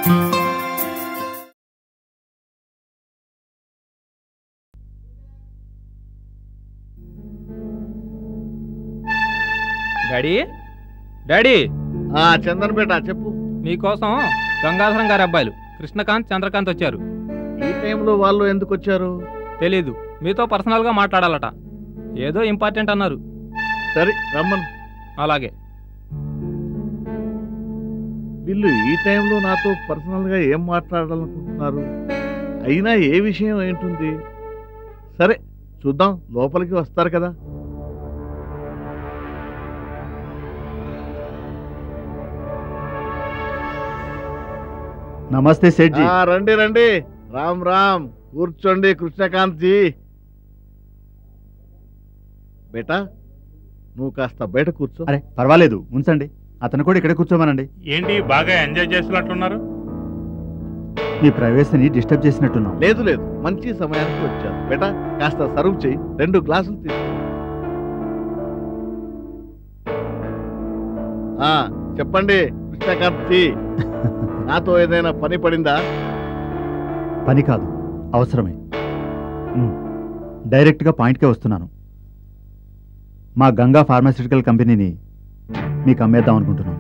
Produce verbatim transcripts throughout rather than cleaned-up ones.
Daddy daddy Chandan బేట చెప్పు. మీకోసం గంగాధరం గారి అబ్బాయిలు కృష్ణకాంత్ చంద్రకాంత్ వచ్చారు. ఈ టైంలో వాళ్ళు ఎందుకు వచ్చారు తెలీదు, మీతో పర్సనల్ గా మాట్లాడాలట. ఏదో ఇంపార్టెంట్ అన్నారు. సరే రమ్మను. అలాగే. వీళ్ళు ఈ టైంలో నాతో పర్సనల్ గా ఏం మాట్లాడాలనుకుంటున్నారు? అయినా ఏ విషయం ఏంటుంది? సరే చూద్దాం, లోపలికి వస్తారు కదా. నమస్తే సేట్ జీ. రండి రండి. రామ్ రామ్. కూర్చోండి కృష్ణకాంత్ జీ. బేటా నువ్వు కాస్త బయట కూర్చో. అరే పర్వాలేదు, ఉంచండి. అతను కూడా ఇక్కడే కూర్చోమనండి. ఏంటి బాగా ఎంజాయ్ చేస్తున్నట్టున్నారు? మీ ప్రైవసీని డిస్టర్బ్ చేసినట్టున్నాం. లేదు లేదు, మంచి సమయానికి వచ్చాను. బేటా కాస్త సర్వ్ చేయి. రెండు గ్లాసులు తీసు. చెప్పండి కృష్ణకాంత్ జీ, నాతో ఏదైనా పని పడిందా? పని కాదు, అవసరమే. డైరెక్ట్గా పాయింట్కే వస్తున్నాను. మా గంగా ఫార్మాస్యూటికల్ కంపెనీని మీకు అమ్మేద్దాం అనుకుంటున్నాను.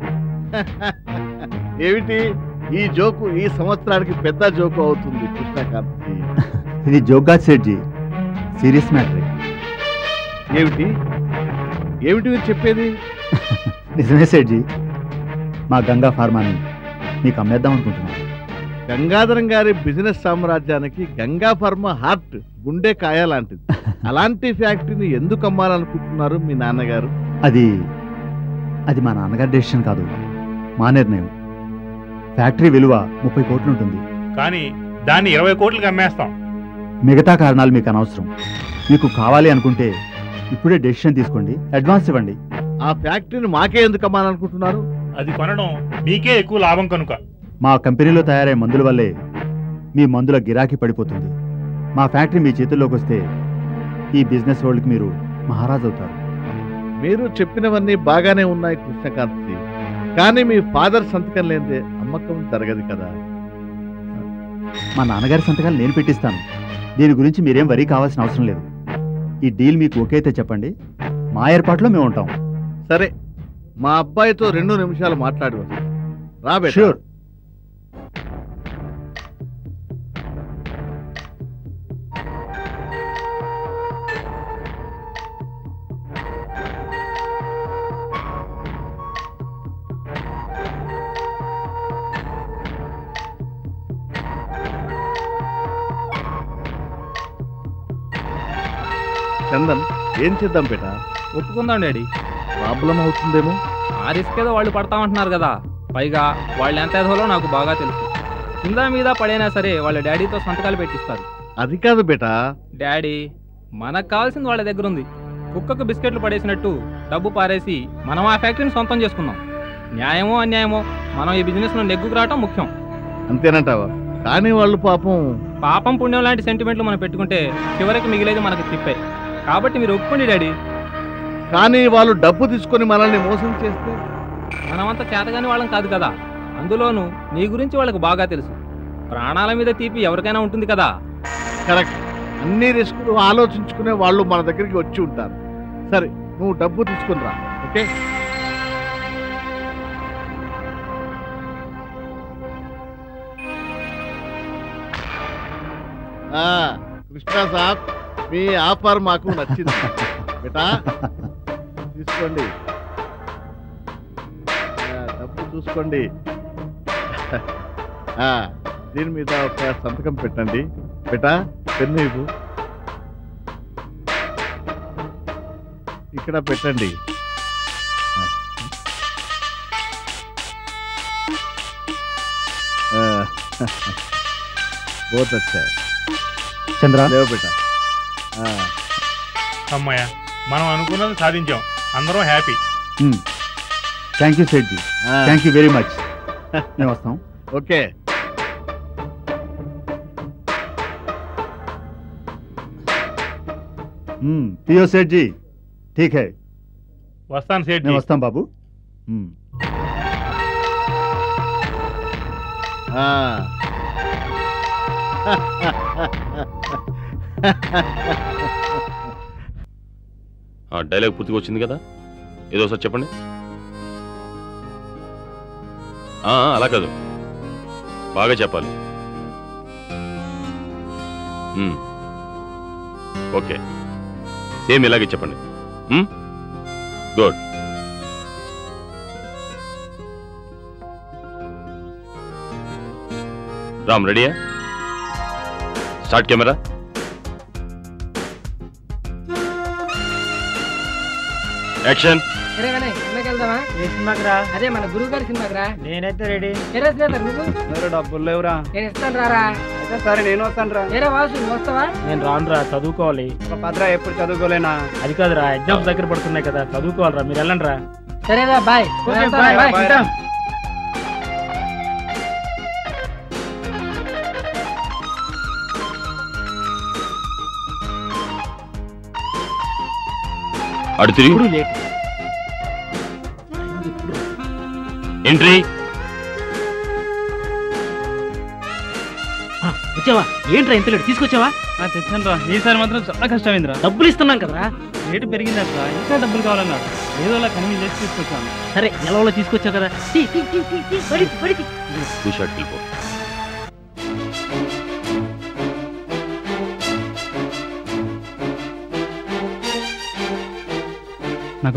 ఏమిటి ఈ జోకు? ఈ సంవత్సరానికి పెద్ద జోకు అవుతుంది కృష్ణకాంత్ జీ. ఇది జోక్ కాదు సేట్ జీ, సీరియస్ మ్యాటర్. ఏమిటి ఏమిటి మీరు చెప్పేది? నిజమే సేట్ జీ, మా గంగా ఫార్మాని మీకు అమ్మేద్దాం అనుకుంటున్నాను. గంగాధరం గారి బిజినెస్ సామ్రాజ్యానికి గంగా ఫార్మా హార్ట్, గుండె కాయ లాంటిది. అలాంటి ఫ్యాక్టరీని ఎందుకు అమ్మాలనుకుంటున్నారు మీ నాన్నగారు? అది అది మా నాన్నగారి డెసిషన్ కాదు, మా నిర్ణయం. ఫ్యాక్టరీ విలువ ముప్పై కోట్లు ఉంటుంది, కానీ దాన్ని ఇరవై కోట్లకి అమ్మేస్తాం. మిగతా కారణాలు మీకు అనవసరం. మీకు కావాలి అనుకుంటే ఇప్పుడే డెసిషన్ తీసుకోండి, అడ్వాన్స్ ఇవ్వండి. ఆ ఫ్యాక్టరీని మాకే ఎందుకు అమ్మాలనుకుంటున్నారు? అది కొనడం మీకే ఎక్కువ లాభం కనుక. మా కంపెనీలో తయారయ్యే మందుల వల్లే మీ మందుల గిరాకీ పడిపోతుంది. మా ఫ్యాక్టరీ మీ చేతుల్లోకి వస్తే ఈ బిజినెస్ వరల్డ్కి మీరు మహారాజు అవుతారు. మీరు చెప్పినవన్నీ బాగానే ఉన్నాయి కృష్ణకాంత్ జీ, కానీ మీ ఫాదర్ సంతకం లేదే అమ్మకం జరగదు కదా. మా నాన్నగారి సంతకాలు నేను పెట్టిస్తాను. దీని గురించి మీరేం వరీ కావాల్సిన అవసరం లేదు. ఈ డీల్ మీకు ఓకే అయితే చెప్పండి, మా ఏర్పాట్లో మేము ఉంటాం. సరే, మా అబ్బాయితో రెండు నిమిషాలు మాట్లాడి వస్తాం. రాబే. షూర్. చందన్, ఏం చేద్దాం బేటా? ఒప్పుకుందాం డాడీ. ప్రాబ్లం అవుతుందేమో. ఆ రిస్క్ ఏదో వాళ్ళు పడతామంటున్నారు కదా. పైగా వాళ్ళు ఎంత ఎదవలో నాకు బాగా తెలుసు. కింద మీద పడైనా సరే వాళ్ళ డాడీతో సంతకాలు పెట్టిస్తారు. అది కాదు బేటా. డాడీ, మనకు కావాల్సింది వాళ్ళ దగ్గర ఉంది. కుక్కకు బిస్కెట్లు పడేసినట్టు డబ్బు పారేసి మనం ఆ ఫ్యాక్టరీని సొంతం చేసుకుందాం. న్యాయమో అన్యాయమో మనం ఈ బిజినెస్ లో నెగ్గుకు రావటం ముఖ్యం. అంతేనంటావా? కానీ వాళ్ళు పాపం పాపం పుణ్యం లాంటి సెంటిమెంట్లు మనం పెట్టుకుంటే చివరికి మిగిలేది మనకి తిప్పే. కాబట్టి మీరు ఒప్పుకోండి డాడీ. కానీ వాళ్ళు డబ్బు తీసుకొని మనల్ని మోసం చేస్తే? మనమంతా చేతగాని వాళ్ళం కాదు కదా. అందులోనూ నీ గురించి వాళ్ళకు బాగా తెలుసు. ప్రాణాల మీద తీపి ఎవరికైనా ఉంటుంది కదా. కరెక్ట్. అన్ని రిస్కులు ఆలోచించుకునే వాళ్ళు మన దగ్గరికి వచ్చి ఉంటారు. సరే, నువ్వు డబ్బు తీసుకుని రా. ఓకే? కృష్ణ సాబ్, మీ ఆఫర్ మాకు నచ్చింది. బేటా తీసుకోండి, డబ్బు చూసుకోండి. దీని మీద ఒక సంతకం పెట్టండి. బేటా పెన్ను ఇవ్వు. ఇక్కడ పెట్టండి. बहुत अच्छा है చంద్ర. లేవు బేటా. అమ్మయ్య, మనం అనుకున్నది సాధించాం. అందరం happy. Thank you Seth ji, thank you very much. మేము వస్తాం. ఓకే. పియో సేట్ జీ, ఠీక్ హై. వస్తాను సేట్. మేము వస్తాం బాబు. ఆ. డైలాగ్ పూర్తిగా వచ్చింది కదా, ఏదో ఒకసారి చెప్పండి. అలా కాదు, బాగా చెప్పాలి. ఓకే, సేమ్ ఇలాగే చెప్పండి. గుడ్. రామ్ రెడీయా? Start camera. యాక్షన్. అదే మన గురువు గారి సినిమాకి రా. నేనైతే రెడీ. నువ్వు డబ్బులు లేవురా. నేను ఇస్తాను రారా. అయితే సరే నేను వస్తాను రా. ఏరా వాసు నువ్వు వస్తావా? నేను రానురా, చదువుకోవాలి. ఒక పదరా ఎప్పుడు చదువుకోలేనా? అది కాదురా, ఎగ్జామ్స్ దగ్గర పడుతున్నాయి కదా, చదువుకోవాలరా. మీరు వెళ్ళండి రా. సరేరా బాయ్. అడు తిరిగి ఎంట్రీ. వచ్చావా? ఏంట్రా ఇంత లేట్ తీసుకొచ్చావా? తెచ్చాను రా. ఈసారి మాత్రం చాలా కష్టమైందిరా. డబ్బులు ఇస్తున్నాం కదరా. రేటు పెరిగింది అట్లా, ఇంకా డబ్బులు కావాలన్నారు. ఏదో అలా కన్వీన్స్ చేసి తీసుకొచ్చాను. సరే నెలలో తీసుకొచ్చావు కదా. టూ షార్ట్ వెళ్ళిపో. నాకు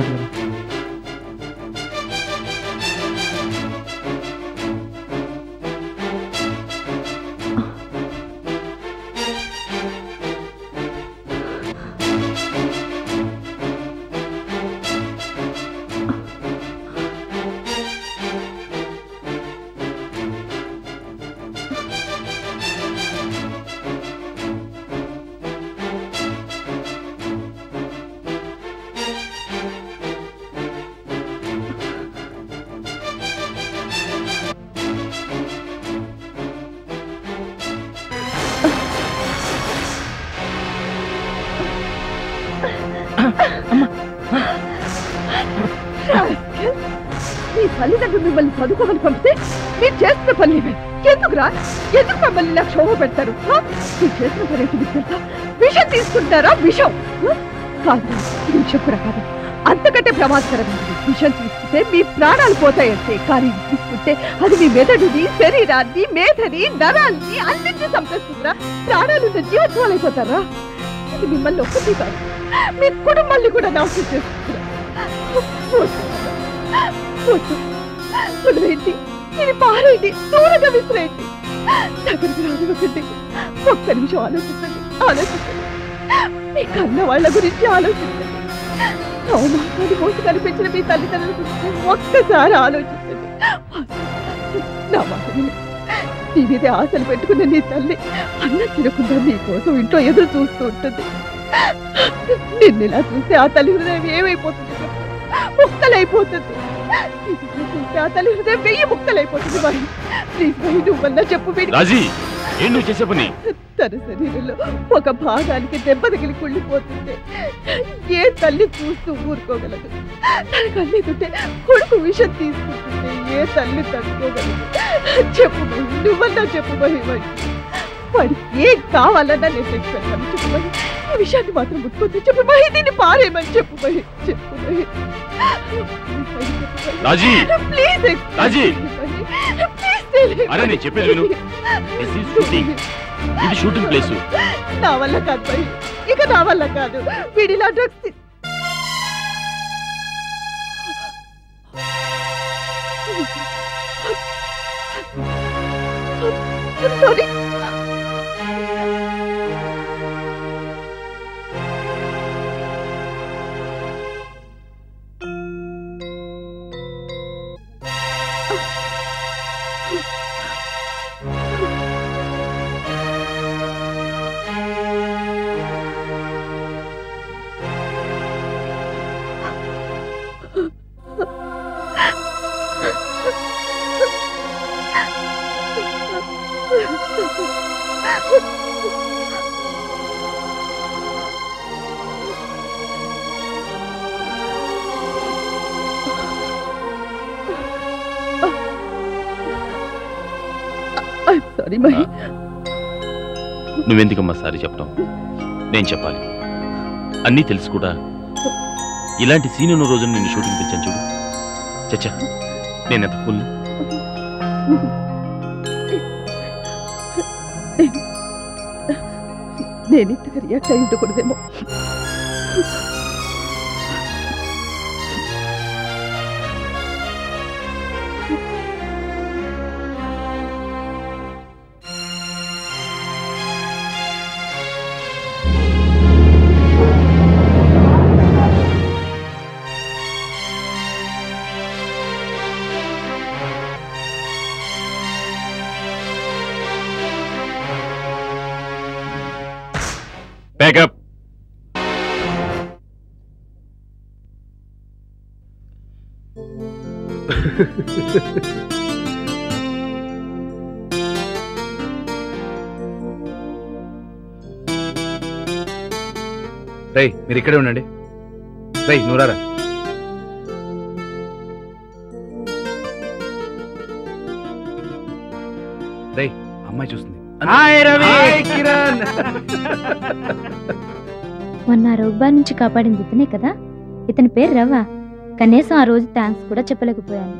మీ తల్లిదండ్రులు మిమ్మల్ని చదువుకోమని పంపితే మీరు చేసిన పని ఎందుకురా? ఎందుకు మమ్మల్ని ఇలా క్షోభ పెడతారు? మీరు చేసిన పని ఏంటి మీకు తెలుసా? విషం తీసుకుంటారా? విషం కాదు, ఇది విషం కూడా కాదు, అంతకంటే ప్రమాదకరమైనది. విషం తీసుకుంటే మీ ప్రాణాలు పోతాయంటే, కానీ తీసుకుంటే అది మీ మెదడుని, శరీరాన్ని, మేధని, నరాల్ని అన్నింటినీ చంపేస్తుందిరా. ప్రాణాలున్న జీవత్వాలైపోతారా? ఇది మిమ్మల్ని ఒక్కటి కాదు, మీ కుటుంబాన్ని కూడా నాశనం చేస్తుందిరా. వదిలేండి, ఇది పారేయండి, దూరంగా విసిరేయండి, దగ్గరికి రానివ్వకండి. ఒక్క నిమిషం ఆలోచించండి, ఆలోచించండి. మీ కన్న వాళ్ళ గురించి ఆలోచించండి. అవమానాన్ని మోసి కనిపించిన మీ తల్లిదండ్రుల గురించి ఒక్కసారి ఆలోచించండి. నా మాట విని నీ మీదే ఆశలు పెట్టుకున్న నీ తల్లి అన్నం తినకుండా నీ కోసం ఇంట్లో ఎదురు చూస్తూ ఉంటుంది. నిన్నెలా చూస్తే ఆ తల్లి హృదయం ఏమైపోతుంది? ముక్కలైపోతుంది. చూస్తే ఆ తల్లి హృదయం వెయ్యి ముక్కలైపోతుంది. మరి ప్లీజ్ మరి నువ్వన్నా చెప్పు. తన శరీరంలో ఒక భాగానికి దెబ్బ తగిలి కుళ్ళిపోతుంది. ఏ తల్లి చూస్తూ ఊరుకోగలదు? తన కళ్ళెదుంటే కొడుకు విషం తీసుకుంటుంది. ఏ తల్లి తట్టుకోగలదు? చెప్పు మరి, నువ్వన్నా చెప్పు మరి. వాడికి ఏం కావాలన్నా నేను తెచ్చుకుంటాను. చెప్పు మరి, ఈ విషయాన్ని మాత్రం ముట్టుకుంటే చెప్పు మరి. దీన్ని పారేయమని చెప్పు మరి. చెప్పు మరి ప్లేస్. నా వల్ల కాదు మరి, ఇక నా వల్ల కాదు. వీడిలా డ్రగ్స్ సారీ. సారీ మహి. నువ్వెందుకమ్మా సారీ చెప్పడం? నేను చెప్పాలి. అన్నీ తెలుసు కూడా ఇలాంటి సీన్ ఉన్న రోజున నిన్ను షూటింగ్ తెచ్చాను చూడు. చచ్చా, నేనెంత ఫుల్. నేను ఇంతగా రియాక్ట్ అయి ఉండకూడదేమో. Back up. రై మీరు ఇక్కడే ఉండండి. రై నూరారా. రై అమ్మాయి చూస్తుంది. కిరణ్ మొన్న రోగ్బా నుంచి కాపాడింది ఇతనే కదా. ఇతని పేరు రవ. కనీసం ఆ రోజు థ్యాంక్స్ కూడా చెప్పలేకపోయాను.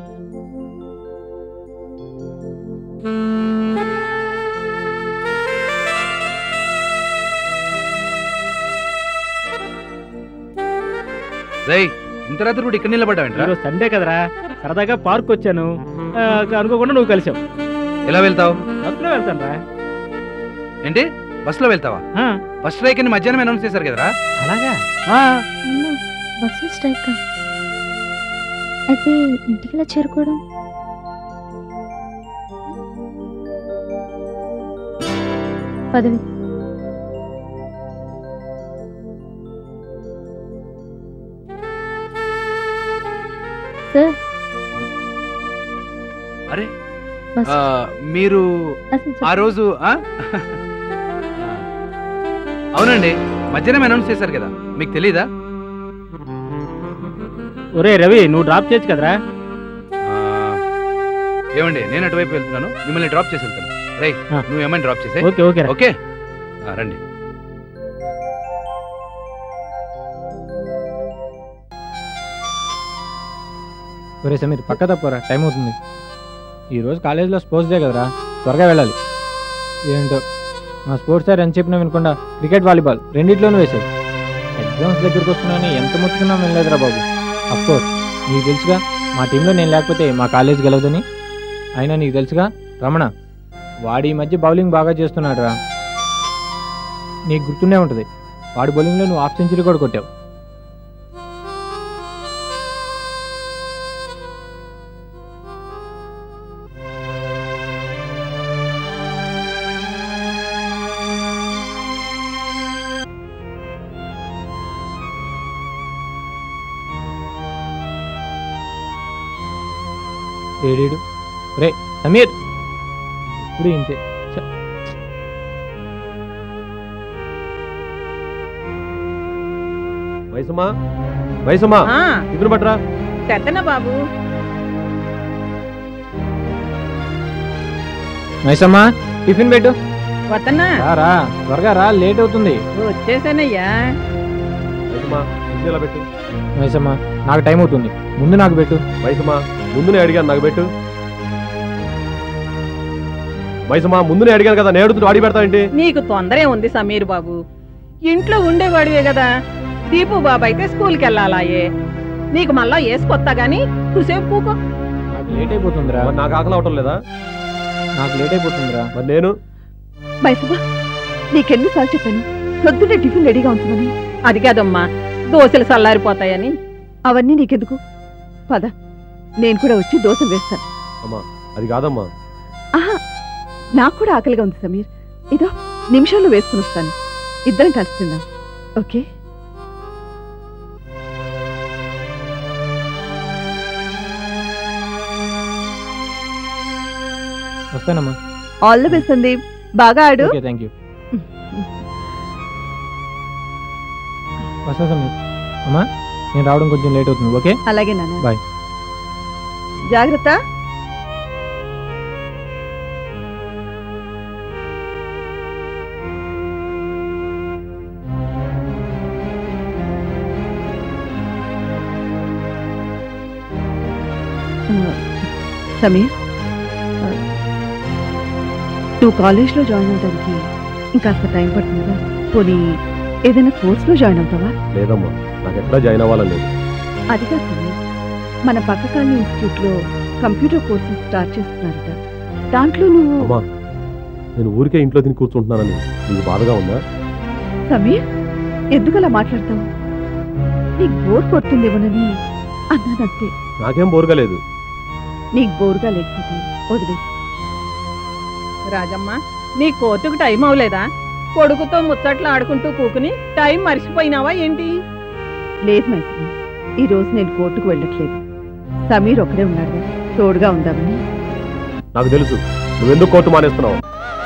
రై ఇంత రాత్రి కూడా ఇక్కడ నిలబడ్డావేంట్రా? సండే కదరా, సరదాగా పార్క్ వచ్చాను. అనుకోకుండా నువ్వు కలిసావు. ఎలా వెళ్తావు? బస్సులో వెళ్తాను రా. ఏంటి బస్సులో వెళ్తావా? బస్ స్ట్రైక్ అని మధ్యాహ్నం అనౌన్స్ చేశారు కదరా. అలాగా? బస్సు స్ట్రైక్ అయితే ఇంటికి చేరుకోవడం పదవి. సార్ అరే మీరు ఆ రోజు అవునండి మధ్యాహ్నం అనౌన్స్ చేశారు కదా, మీకు తెలీదా? ఒరే రవి, నువ్వు డ్రాప్ చేయొచ్చు కదరా. ఏమండి నేను అటువైపు వెళ్తున్నాను, మిమ్మల్ని డ్రాప్ చేసి వెళ్తాను. రై నువ్వు ఏమైనా డ్రాప్ చేసే. ఓకే ఓకే ఓకే రండి. ఒరే సమీర్ పక్క తప్పరా, టైం అవుతుంది. ఈరోజు కాలేజీలో స్పోర్ట్స్ డే కదరా, త్వరగా వెళ్ళాలి. ఏంటో మా స్పోర్ట్స్ సార్ ఎంత చెప్పినా వినకుండా క్రికెట్ వాలీబాల్ రెండిట్లోనూ వేశాడు. ఎగ్జామ్స్ దగ్గరికి వస్తున్నాయని ఎంత ముచ్చుకున్నా వెళ్ళలేదురా బాబు. అఫ్కోర్స్ నీకు తెలుసుగా మా టీంలో నేను లేకపోతే మా కాలేజ్ గెలవదని. అయినా నీకు తెలుసుగా రమణ, వాడి ఈ మధ్య బౌలింగ్ బాగా చేస్తున్నాడు రా. నీకు గుర్తుండే ఉంటుంది, వాడి బౌలింగ్లో నువ్వు హాఫ్ సెంచరీ కూడా కొట్టావు. ఏడేడు రే సమీర్, ఇప్పుడు ఇంతే. వయసమ్మా వయసమ్మా ఇప్పుడు పట్టరా. తెద్దనా బాబు. మైసమ్మా టిఫిన్ పెట్టు. వద్దన్నా రా, త్వరగా రా, లేట్ అవుతుంది. వచ్చేసానయ్యా. పెట్టు. మైసమ్మా నాకు టైం అవుతుంది, ముందు నాకు పెట్టు. వయసమ్మా ముందునే అడిగాను, నాకు పెట్టు. వయసమ్మా ముందునే అడిగాను కదా, నేను అడుగుతూ అడిగి పెడతావేంటి? నీకు తొందరే ఉంది సమీర్ బాబు, ఇంట్లో ఉండేవాడివే కదా. దీపు బాబు అయితే స్కూల్కి వెళ్ళాలాయే, నీకు మళ్ళా వేసుకొత్తా గానీ కుసేపు పూకో. నాకు లేట్ అయిపోతుందిరా. నాకు ఆకలి అవటం లేదా? నాకు లేట్ అయిపోతుందిరా. మరి నేను మైసమ్మా నీకెన్నిసార్లు చెప్పాను పొద్దున్నే టిఫిన్ రెడీగా ఉంచమని. అది కాదమ్మా, దోశలు చల్లారిపోతాయని. అవన్నీ నీకెందుకు, పద నేను కూడా వచ్చి దోశలు వేస్తాను. అమ్మా అది కాదమ్మా. ఆహా నాకు కూడా ఆకలిగా ఉంది సమీర్, ఇదో నిమిషాల్లో వేసుకుని వస్తాను, ఇద్దరం కలిసి తిందాం. ఓకే వస్తానమ్మా. ఆల్ ది బెస్ట్ సందీప్, బాగా ఆడు. Okay thank you. వస్తా సమీర్. అమ్మా నేను రావడం కొంచెం లేట్ అవుతుంది. ఓకే అలాగే నాన్న, బాయ్. జాగ్రత్త. సమీర్, నువ్వు కాలేజ్లో జాయిన్ అవడానికి ఇంకాస్త టైం పడుతుందా? పోనీ ఏదైనా కోర్సులో జాయిన్ అవుతావా? లేదమ్మా, నాకు ఎక్కడ జాయిన్ అవ్వాలని లేదు. అది కాదు సమీర్, మన పక్క కాలనీ ఇన్స్టిట్యూట్లో కంప్యూటర్ కోర్సెస్ స్టార్ట్ చేస్తున్నారట. దాంట్లో నువ్వు... అమ్మా, నేను ఊరికే ఇంట్లో తిని కూర్చుంటున్నానని నీకు బాధగా ఉందా? సమీర్, ఎందుకలా మాట్లాడతావు? నీకు బోర్ కొడుతుందేమోనని అన్నానంతే. నాకేం బోరుగా లేదు. నీకు బోరుగా లేకపోతే వదిలే. రాజమ్మ, నీ కోర్టుకు టైం అవలేదా? కొడుకుతో ముచ్చట్లు ఆడుకుంటూ కూకుని టైం మర్చిపోయినావా ఏంటి? లేదు మైత్రి, ఈ రోజు నేను కోర్టుకు వెళ్ళట్లేదు. సమీర్ ఒకడే ఉన్నాడు, తోడుగా ఉందామని. నాకు తెలుసు నువ్వెందుకు కోర్టు మానేస్తున్నావు.